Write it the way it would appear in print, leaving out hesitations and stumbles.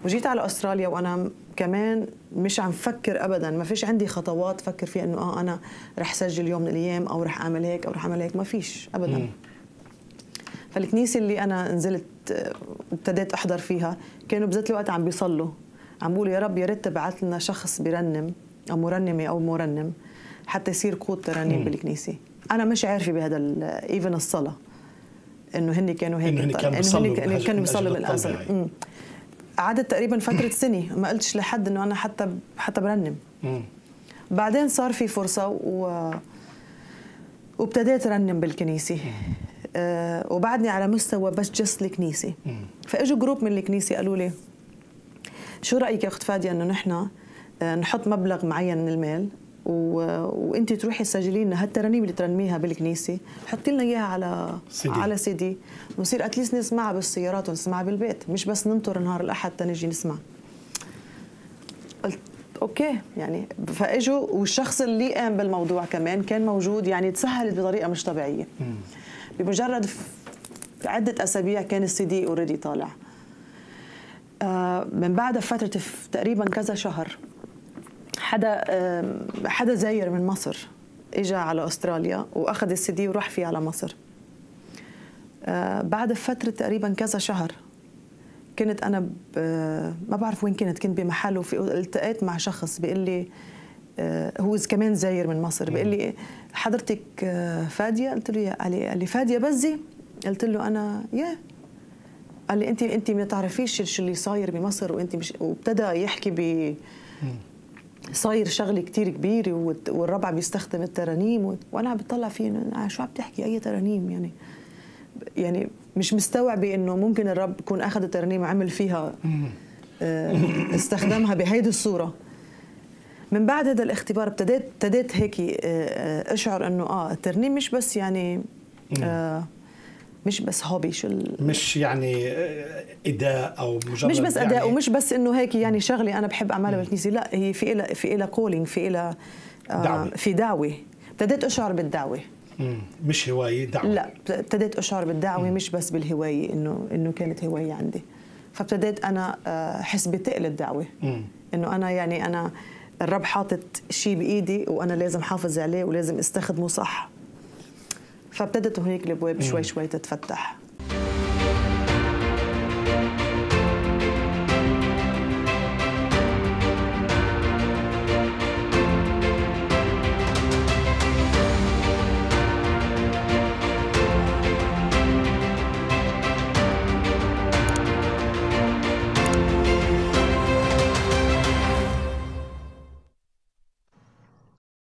وجيت على استراليا وانا كمان مش عم فكر ابدا، ما فيش عندي خطوات فكر فيها انه انا رح سجل يوم من الايام او رح اعمل هيك او رح اعمل هيك، ما فيش ابدا. فالكنيسه اللي انا نزلت ابتديت احضر فيها كانوا بذات الوقت عم بيصلوا، عم بيقولوا يا رب يا ريت تبعث لنا شخص بيرنم او مرنمه او مرنم حتى يصير قود ترانيم بالكنيسه. انا مش عارفه بهذا ايفن الصلاه انه هن كانوا هيك، انه كانوا بيصلوا من الاصل. قعدت تقريبا فتره سنه ما قلتش لحد انه انا حتى برنم. بعدين صار في فرصه وابتديت رنم بالكنيسه. وبعدني على مستوى بس جس الكنيسه. فاجوا جروب من الكنيسه قالوا لي شو رايك يا اخت فاديه انه نحن نحط مبلغ معين من المال وانت تروحي تسجلي لنا هالترانيم اللي ترنميها بالكنيسه، حطي لنا اياها على سي دي ونصير اتليست نسمعها بالسيارات ونسمعها بالبيت، مش بس ننطر نهار الاحد تنجي نسمع. قلت اوكي يعني. فاجوا والشخص اللي قام بالموضوع كمان كان موجود، يعني تسهلت بطريقه مش طبيعيه. بمجرد عده اسابيع كان السي دي اوريدي طالع. من بعد فتره تقريبا كذا شهر حدا زاير من مصر اجى على استراليا واخذ السي دي وراح فيه على مصر. بعد فتره تقريبا كذا شهر كنت انا ما بعرف وين كنت بمحل التقيت مع شخص بيقول لي هو كمان زاير من مصر، بيقول لي حضرتك فاديه؟ قلت له قال لي فاديه بزي؟ قلت له انا يا. قال لي انت ما تعرفيش شو اللي صاير بمصر وانت مش. وابتدى يحكي صاير شغله كتير كبيره والربع بيستخدم الترانيم وانا عم بطلع فيه شو عم تحكي اي ترانيم يعني مش مستوعبه انه ممكن الرب يكون اخذ الترانيم وعمل فيها استخدمها بهيدي الصوره. من بعد هذا الاختبار ابتديت هيك اشعر انه الترنيم مش بس يعني مش بس هوبي، مش يعني اداء او مجرد مش بس اداء، يعني ومش بس انه هيك يعني شغله انا بحب اعملها بالكنيسه، لا هي في إلها كولينج، في إلها في دعوه. ابتديت اشعر بالدعوه، مش هوايه، دعوه. لا ابتديت اشعر بالدعوه مش بس بالهوايه، انه كانت هوايه عندي. فابتديت انا احس بتقل الدعوه، انه انا يعني انا الرب حاطط شيء بايدي وانا لازم احافظ عليه ولازم استخدمه صح. فابتدت هيك الابواب شوي شوي تتفتح.